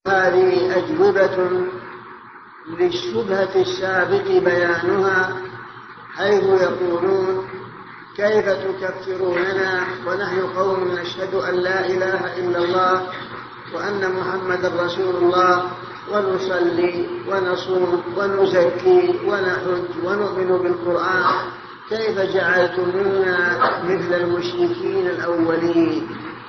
هذه أجوبة للشبهة السابق بيانها، حيث يقولون: كيف تكفروننا ونحن قوم نشهد أن لا إله إلا الله وأن محمد رسول الله، ونصلي ونصوم ونزكي ونحج ونؤمن بالقرآن، كيف جعلتمونا مثل المشركين الأولين؟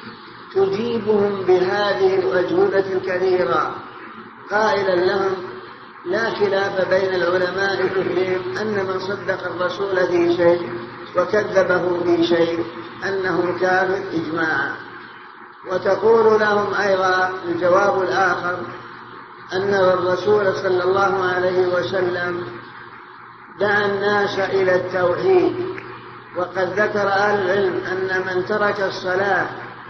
تجيبهم بهذه الأجوبة الكثيرة قائلا لهم: لا خلاف بين العلماء كلهم أن من صدق الرسول في شيء وكذبه في شيء أنه كافر إجماعا. وتقول لهم أيضا الجواب الآخر أن الرسول صلى الله عليه وسلم دعا الناس إلى التوحيد، وقد ذكر أهل العلم أن من ترك الصلاة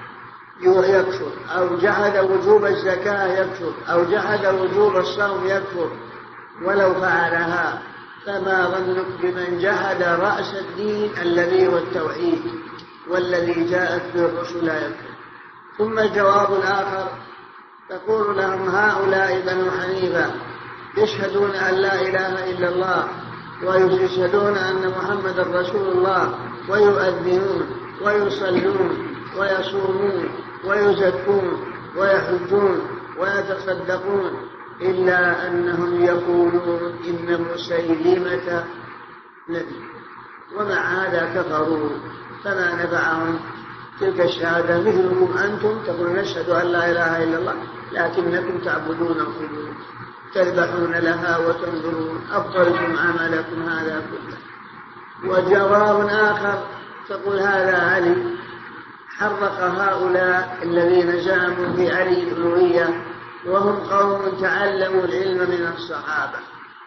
يكفر، أو جحد وجوب الزكاة يكفر، أو جحد وجوب الصوم يكفر ولو فعلها، فما ظنك بمن جحد رأس الدين الذي هو التوحيد والذي جاءت به الرسل لا يكفر. ثم الجواب الآخر تقول لهم: هؤلاء بنو حنيفة يشهدون أن لا إله إلا الله ويشهدون أن محمد رسول الله، ويؤذنون ويصلون ويصومون ويزكون ويحجون ويتصدقون، إلا أنهم يقولون إن مسيلمة نبي، ومع هذا كفروا. فما نفعهم تلك الشهادة؟ مثلكم أنتم تقولون نشهد أن لا إله إلا الله لكنكم تعبدون القبور، تذبحون لها وتنظرون، أبطلتم عملكم هذا كله. وجواب آخر تقول: هذا علي حرق هؤلاء الذين زعموا بعلي الألوهية، وهم قوم تعلموا العلم من الصحابة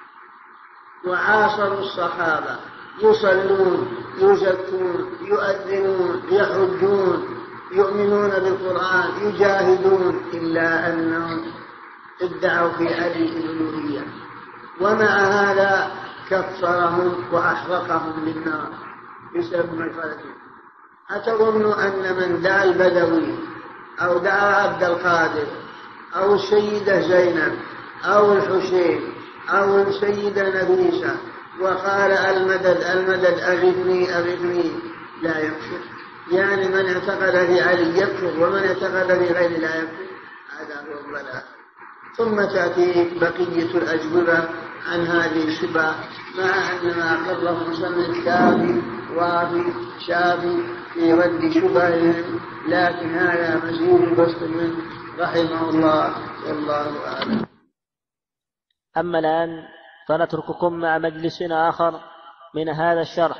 وعاصروا الصحابة، يصلون يزكون يؤذنون يحجون يؤمنون بالقرآن يجاهدون، إلا أنهم ادعوا في علي الألوهية، ومع هذا كفرهم وأحرقهم للنار بسبب مجرتهم. أتظن أن من دعا البدوي أو دعا عبد القادر أو السيدة زينب أو الحسين أو السيدة نفيسة وقال المدد المدد أغثني أغثني لا يكفر؟ يعني من اعتقد في علي يكفر، ومن اعتقد في غير لا يكفر. هذا هو الضلال. ثم تأتي بقية الأجوبة عن هذه الشبهة، مع أن ما أقره مصنف كافي وافي شافي في رد شبههم، لكن هذا مزيد بسط منه رحمه الله، والله أعلم. أما الآن فنترككم مع مجلس آخر من هذا الشرح.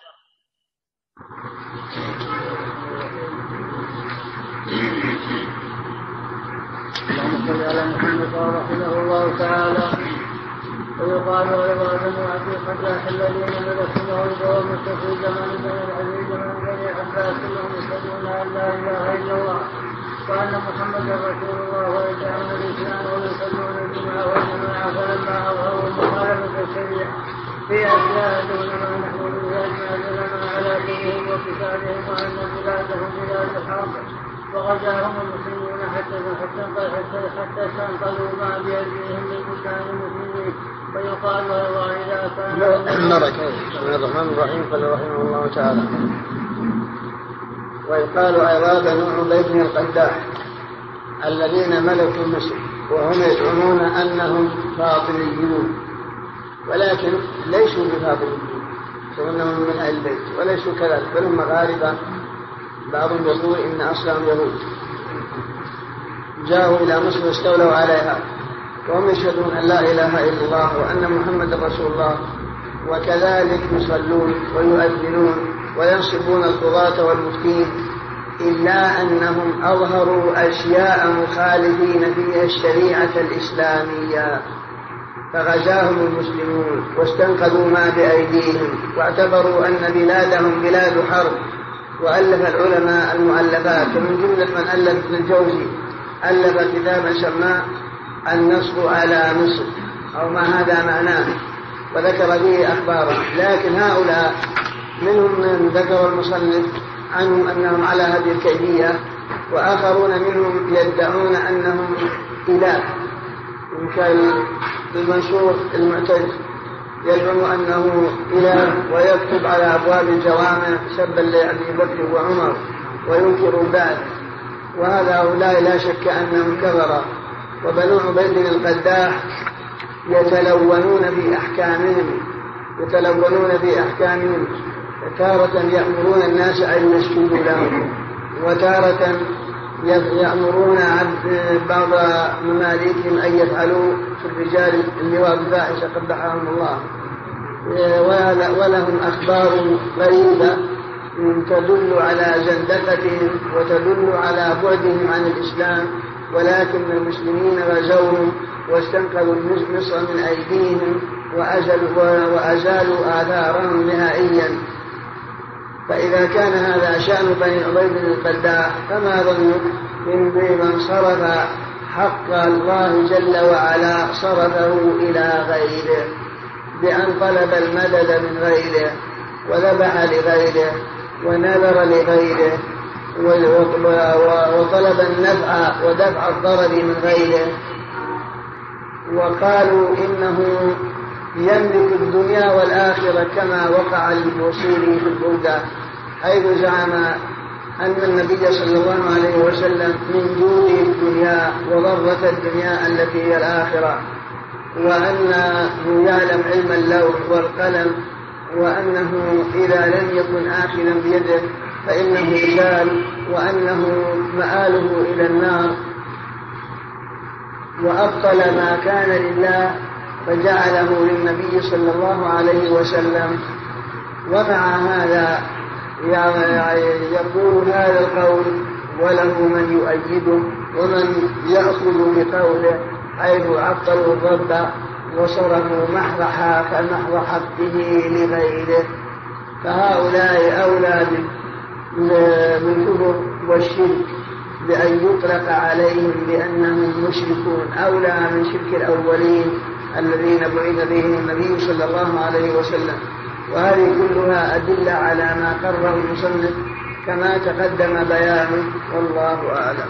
اللهم صل على محمد رحمه الله تعالى. ويقال عباد وعبد الفتاح الذين ملكوا الدوام في زمن بن العزيز من بني عباس انهم يشهدون ان لا اله الا الله وان محمدا رسول الله ويدعون الاسلام ويصلون الجمعه والجماعه، فلما اظهروا مخالفه الشريعه في اشياء دون ما نحن به اجمعنا على دينهم وكتابهم وان بلادهم بلاد الحرب، وغزاهم المسلمون حتى استنقذوا ما بأيديهم من بلدان المسلمين. ويقال إذا كان بسم الله الرحمن الرحيم. قال رحمه الله تعالى: ويقال أيضا بنو عبيد بن القداح الذين ملكوا مصر، وهم يزعمون أنهم فاطميون، ولكن ليسوا بفاطميين، فإنهم من أهل البيت وليسوا كذلك، بل هم مغاربة. بعضهم يقول إن أصلهم يهود، جاءوا إلى مصر واستولوا عليها، وهم يشهدون أن لا إله إلا الله وأن محمد رسول الله، وكذلك يصلون ويؤذنون وينصبون القضاة والمفتين، إلا أنهم أظهروا أشياء مخالفين فيها الشريعة الإسلامية، فغزاهم المسلمون واستنقذوا ما بأيديهم، واعتبروا أن بلادهم بلاد حرب. وألف العلماء المؤلفات، ومن جملة من ألف ابن الجوزي ألف كتابا سماه النصب على مصر، أو ما هذا معناه، وذكر به أخباره. لكن هؤلاء منهم من ذكر المصنف عنهم أنهم على هذه الكيفية، وآخرون منهم يدعون أنهم إله، كالمنصور المعتز يزعم أنه إله ويكتب على أبواب الجوامع سبا لأبي بكر وعمر وينكر البعث، وهؤلاء لا شك أنهم كفروا. وبنو عبيد القداح يتلونون في أحكامهم تارة يأمرون الناس أن يسجدوا لهم، وتارة يأمرون بعض مماليكهم أن يفعلوا في الرجال اللواء الفاحشة قبحهم الله. ولهم أخبار غريبة تدل على زندقتهم وتدل على بعدهم عن الإسلام، ولكن المسلمين غزوهم واستنقذوا مصر من أيديهم وأزالوا آثارهم نهائيا. فإذا كان هذا شأن بني عبيد القداح، فما ظنك بمن صرف حق الله جل وعلا صرفه إلى غيره بأن طلب المدد من غيره وذبح لغيره ونذر لغيره وطلب النفع ودفع الضرر من غيره، وقالوا إنه يملك الدنيا والآخرة كما وقع للبوصيري في البردة، حيث زعم أن النبي صلى الله عليه وسلم من جود الدنيا وضرة الدنيا التي هي الآخرة، وأنه يعلم علم اللوح والقلم، وأنه إذا لم يكن آخذا بيده فإنه زال، وأنه مآله إلى النار، وأبطل ما كان لله فجعله للنبي صلى الله عليه وسلم. ومع هذا يقول هذا القول وله من يؤيده ومن يأخذ بقوله، حيث عطلوا الرب وصرفوا محض حقه لغيره. فهؤلاء أولى بالكفر والشرك بأن يطلق عليهم بأنهم مشركون، أولى من شرك الأولين الذين بعث بهم النبي صلى الله عليه وسلم. وهذه كلها أدلة على ما قرره المصنف كما تقدم بيانه، والله أعلم.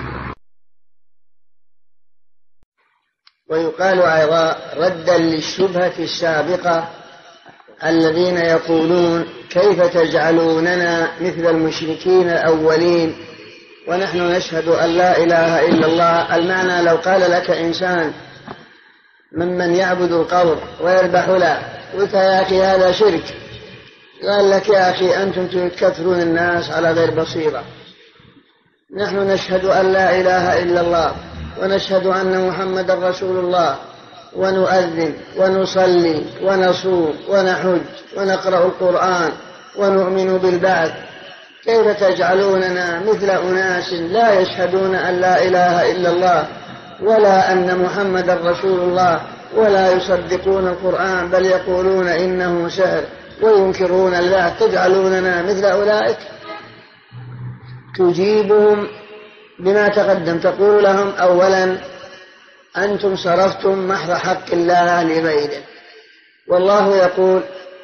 ويقال أيضا ردا للشبهة السابقة الذين يقولون كيف تجعلوننا مثل المشركين الأولين ونحن نشهد أن لا إله إلا الله. المعنى لو قال لك إنسان ممن يعبد القبر ويذبح له قلت يا أخي هذا شرك، قال لك يا أخي أنتم تكثرون الناس على غير بصيرة، نحن نشهد أن لا إله إلا الله ونشهد أن محمد رسول الله ونؤذن ونصلي ونصوم ونحج ونقرأ القرآن ونؤمن بالبعث، كيف تجعلوننا مثل أناس لا يشهدون أن لا إله إلا الله ولا أن محمد رسول الله ولا يصدقون القرآن بل يقولون إنه سحر وينكرون الله، تجعلوننا مثل أولئك؟ تجيبهم بما تقدم، تقول لهم أولا أنتم صرفتم محض حق الله لغيره، والله يقول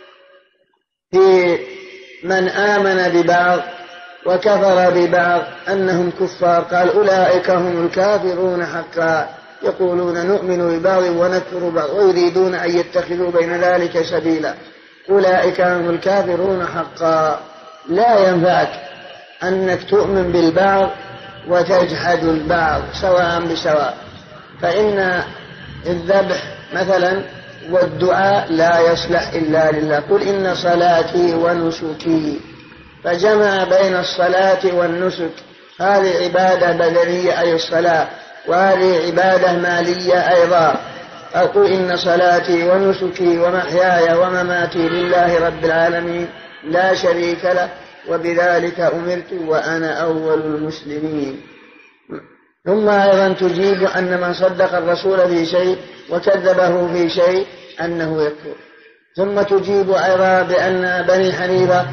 في من آمن ببعض وكفر ببعض أنهم كفار، قال أولئك هم الكافرون حقا، يقولون نؤمن ببعض ونكفر ببعض ويريدون أن يتخذوا بين ذلك سبيلا، أولئك هم الكافرون حقا. لا ينفعك أنك تؤمن بالبعض وتجحد البعض سواء بسواء، فإن الذبح مثلا والدعاء لا يصلح إلا لله، قل إن صلاتي ونسكي، فجمع بين الصلاة والنسك، هذه عبادة بدنية أي الصلاة، وهذه عبادة مالية أيضا، أقول إن صلاتي ونسكي ومحياي ومماتي لله رب العالمين لا شريك له وبذلك أمرت وأنا أول المسلمين. ثم أيضا تجيب أن من صدق الرسول في شيء وكذبه في شيء أنه يكفر. ثم تجيب أيضا بأن بني حنيفة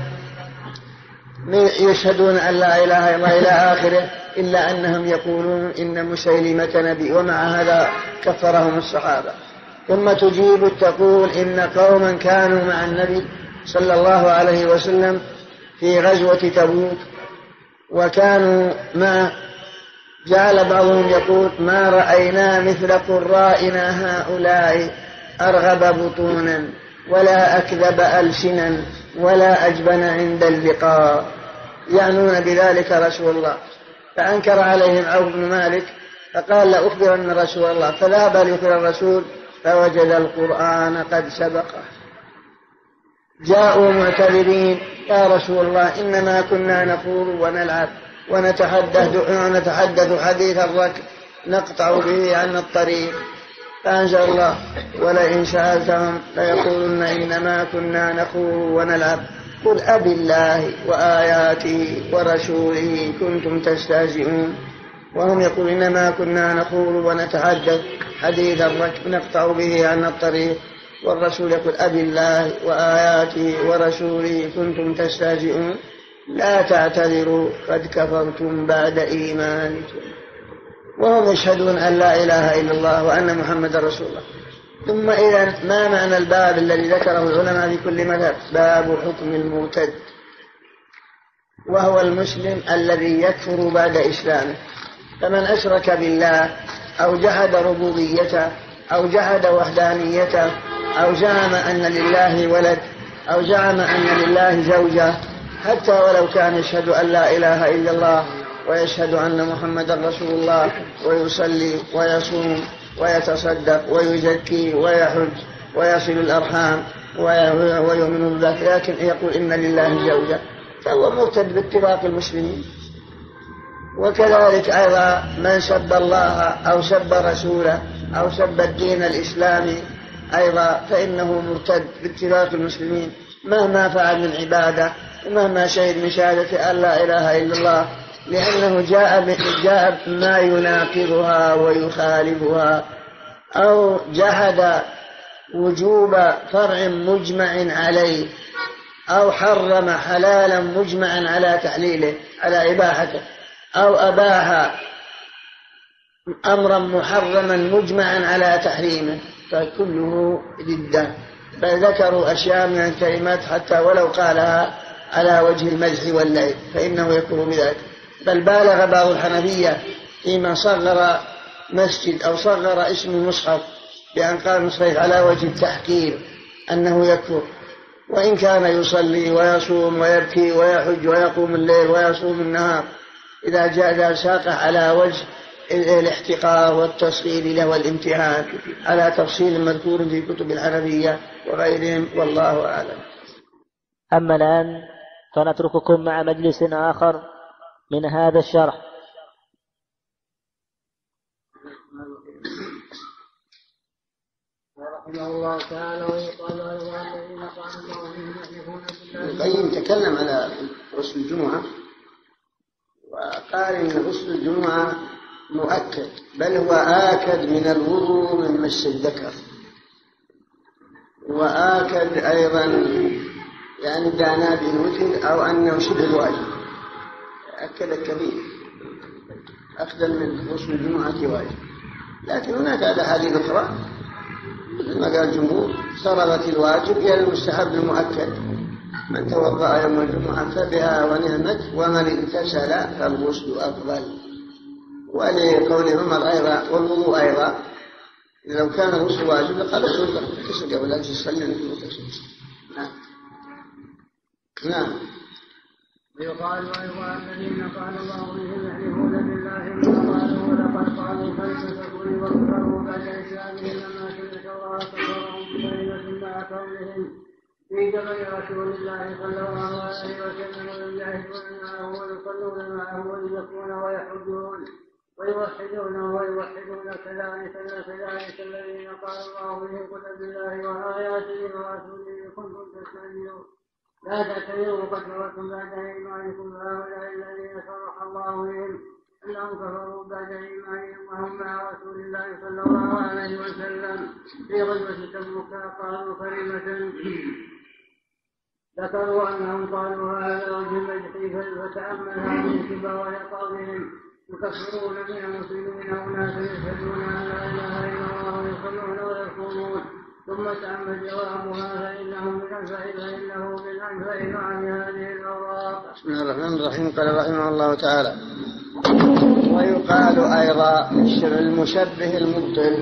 يشهدون أن لا إله إلا الله إلى آخره، إلا أنهم يقولون إن مسيلمة نبي، ومع هذا كفرهم الصحابة. ثم تجيب تقول إن قوما كانوا مع النبي صلى الله عليه وسلم في غزوة تبوك وكانوا جعل بعضهم يقول ما رأينا مثل قرائنا هؤلاء أرغب بطونا ولا أكذب ألسنا ولا أجبن عند اللقاء، يعنون بذلك رسول الله. فأنكر عليهم عوف بن مالك فقال لأخبرن رسول الله، فذهب ليخبر الرسول فوجد القرآن قد سبقه. جاءوا معتذرين يا رسول الله إنما كنا نخوض ونلعب ونتحدث حديث الركب نقطع به عن الطريق. فأنزل الله ولئن سألتهم ليقولن إنما كنا نخوض ونلعب قل أبالله وآياته ورسوله كنتم تستهزئون. وهم يقول إنما كنا نخوض ونتحدث حديث الركب نقطع به عن الطريق، والرسول يقول أبالله وآياته ورسوله كنتم تستهزئون لا تعتذروا قد كفرتم بعد إيمانكم. وهم يشهدون أن لا إله إلا الله وأن محمد رسول الله. ثم إذن ما معنى الباب الذي ذكره العلماء في كل مذهب؟ باب حكم المرتد، وهو المسلم الذي يكفر بعد إسلامه. فمن أشرك بالله أو جحد ربوبيته أو جحد وحدانيته أو زعم أن لله ولد أو زعم أن لله زوجة، حتى ولو كان يشهد أن لا إله إلا الله ويشهد أن محمد رسول الله ويصلي ويصوم ويتصدق ويزكي ويحج ويصل الأرحام ويؤمن بالله، لكن يقول إن لله زوجة، فهو مرتد باتفاق المسلمين. وكذلك أيضا من سب الله أو سب رسوله أو سب الدين الإسلامي أيضا فإنه مرتد باتفاق المسلمين مهما فعل من عبادة ومهما شهد من شهادة أن لا إله إلا الله، لأنه جاء ما يناقضها ويخالفها، أو جحد وجوب فرع مجمع عليه، أو حرم حلالا مجمعا على تحليله على إباحته، أو أباح أمرا محرما مجمعا على تحريمه، فكله ردة. بل ذكروا أشياء من الكلمات حتى ولو قالها على وجه المزح واللعب فإنه يكون بذلك. بل بالغ بعض الحنفية فيما صغر مسجد أو صغر اسم المصحف بأن قال المصحف على وجه التحقير أنه يكفر، وإن كان يصلي ويصوم ويبكي ويحج ويقوم الليل ويصوم النهار، إذا جاء ساقه على وجه الاحتقار والتصغير له والامتهان على تفصيل مذكور في كتب الحنفية وغيرهم، والله أعلم. أما الآن فنترككم مع مجلس آخر من هذا الشرح. رحمه الله تعالى ويقال الذين قالوا الله يحلفون بالله. القيم تكلم على غسل الجمعة وقال إن غسل الجمعة مؤكد، بل هو آكد من الوضوء من مس الذكر، وآكد أيضا يعني دعنا بالوتر أو أنه شبه الواجب، أكد الكبير أخذا من غسل الجمعة واجب. لكن هناك أحاديث أخرى مثل ما قال الجمهور صرفت الواجب إلى المستحب المؤكد، من توضأ يوم الجمعة فبها ونعمت ومن اغتسل فالغسل أفضل. ولقول عمر أيضا والوضوء أيضا لو كان الغسل واجب لقد اغتسل قبل أن تصلي المغتسل. نعم. ويقال الذين قال الله بهم يحلفون بالله ما قالوا ولقد قالوا كلمة الكفر وكفروا بعد إسلامهم لما سمعت الله كفرهم بكلمة مع قولهم في جبل رسول الله صلى الله عليه وسلم ويجاهدون معه ويصلون معه ويزكون ويحجون ويوحدونه ويوحدون كذلك الذين قال الله بهم قل بالله وآياته ورسوله كنتم تستهزئون لا تعتذروا قد كفرتم بعد إيمانكم. هؤلاء الذين صرح الله بهم أنهم كفروا بعد إيمانهم وهم مع رسول الله صلى الله عليه وسلم في غزوة تبوك قالوا كلمة ذكروا أنهم قالوا هذا وجه المجد فتأمل هذه كبار قولهم يكفرون من المسلمين أناس يشهدون أن لا إله إلا الله ويصلون ويصومون، ثم تأمل جوابها فإنهم بالأنفع عن هذه الأوراق. بسم الله الرحمن الرحيم. قال رحمه الله تعالى ويقال أيضا المشبه المبطل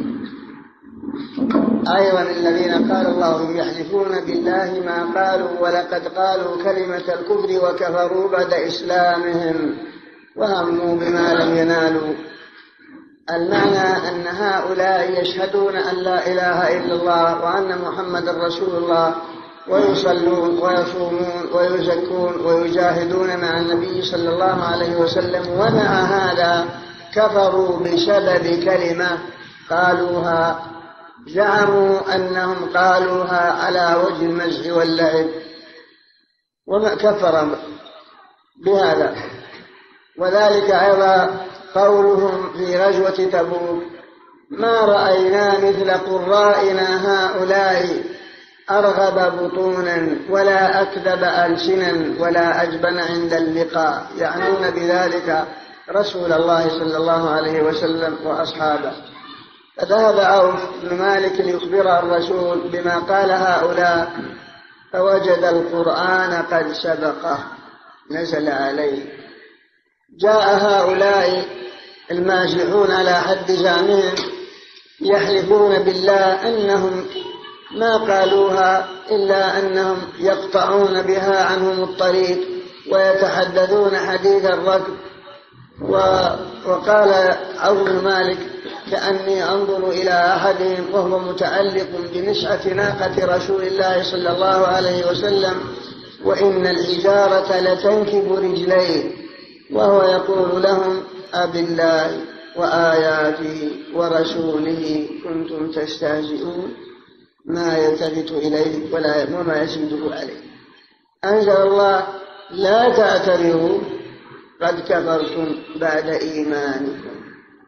أيضا الذين قال الله هم يحلفون بالله ما قالوا ولقد قالوا كلمة الكفر وكفروا بعد إسلامهم وهموا بما لم ينالوا. المعنى أن هؤلاء يشهدون أن لا إله إلا الله وأن محمد رسول الله ويصلون ويصومون ويزكون ويجاهدون مع النبي صلى الله عليه وسلم، ومع هذا كفروا بسبب كلمة قالوها، زعموا أنهم قالوها على وجه المزح واللعب، وما كفر بهذا. وذلك أيضا قولهم في غزوة تبوك: ما رأينا مثل قرائنا هؤلاء أرغب بطونا ولا أكذب ألسنا ولا أجبن عند اللقاء، يعنون بذلك رسول الله صلى الله عليه وسلم وأصحابه. فذهب عوف بن مالك ليخبر الرسول بما قال هؤلاء، فوجد القرآن قد سبقه نزل عليه. جاء هؤلاء المازحون على حد زعمهم يحلفون بالله أنهم ما قالوها إلا أنهم يقطعون بها عنهم الطريق ويتحدثون حديث الركب. وقال عوف بن مالك: كأني أنظر إلى أحدهم وهو متعلق بنشعة ناقة رسول الله صلى الله عليه وسلم وإن الحجارة لتنكب رجليه، وهو يقول لهم: أبالله وآياته ورسوله كنتم تستهزئون، ما يلتفت إليه وما يسجده عليه. أنزل الله: لا تعتذروا قد كفرتم بعد إيمانكم.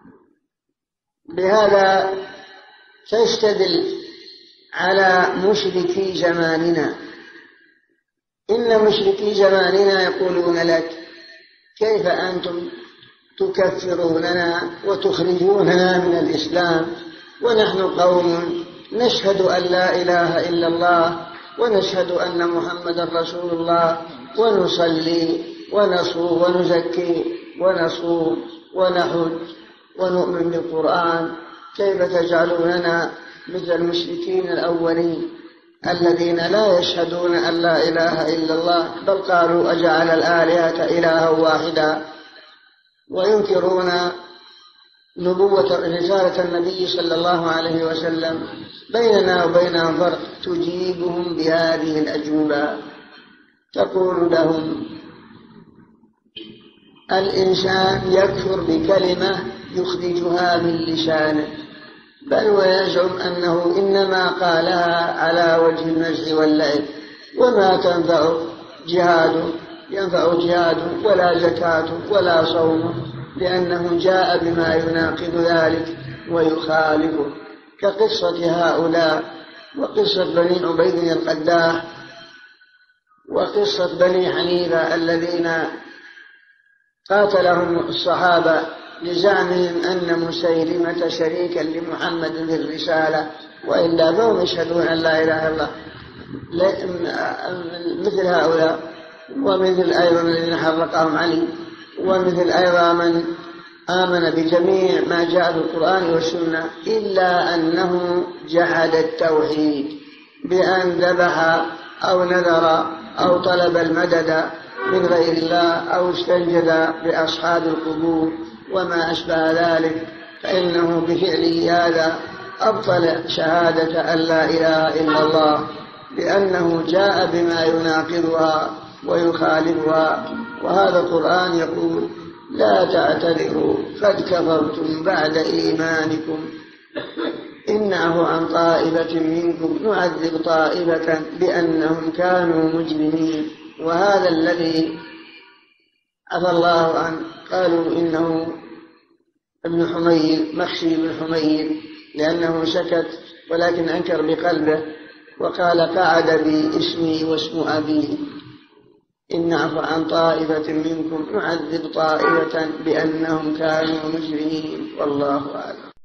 بهذا تستدل على مشركي زماننا. إن مشركي زماننا يقولون لك: كيف أنتم تكفروننا وتخرجوننا من الإسلام ونحن قوم نشهد أن لا إله إلا الله ونشهد أن محمد رسول الله ونصلي ونصوم ونزكي ونصوم ونحج ونؤمن بالقرآن، كيف تجعلوننا مثل المشركين الأولين الذين لا يشهدون أن لا إله إلا الله، بل قالوا: أجعل الآلهة إلها واحدا، وينكرون نبوة رسالة النبي صلى الله عليه وسلم. بيننا وبينهم فرق، تجيبهم بهذه الأجوبة. تقول لهم: الإنسان يكفر بكلمة يخرجها من لسانه، بل ويزعم أنه إنما قالها على وجه المزح واللعب، وما تنفع جهاد ولا زكاة ولا صوم، لأنه جاء بما يناقض ذلك ويخالفه، كقصة هؤلاء وقصة بني عبيد القداح وقصة بني حنيفة الذين قاتلهم الصحابة لزعمهم أن مسيلمة شريكا لمحمد في الرسالة، وإلا فهم يشهدون أن لا إله إلا الله. مثل هؤلاء، ومثل أيضا الذين حرقهم علي، ومثل أيضا من آمن بجميع ما جاء في القرآن والسنة، إلا أنه جحد التوحيد بأن ذبح أو نذر أو طلب المدد من غير الله أو استنجد بأصحاب القبور وما أشبه ذلك، فإنه بفعله هذا أبطل شهادة أن لا إله إلا الله، لأنه جاء بما يناقضها ويخالفها. وهذا القرآن يقول: لا تعتذروا قد كفرتم بعد إيمانكم، إن نعفو عن طائفة منكم نعذب طائفة بأنهم كانوا مجرمين. وهذا الذي عفى الله عنه قالوا إنه ابن حمير، مخشي بن حمير، لأنه سكت ولكن أنكر بقلبه وقال: قعد بي اسمي واسم أبي، إن نعفو عن طائفة منكم نعذب طائفة بأنهم كانوا مجرمين. والله أعلم.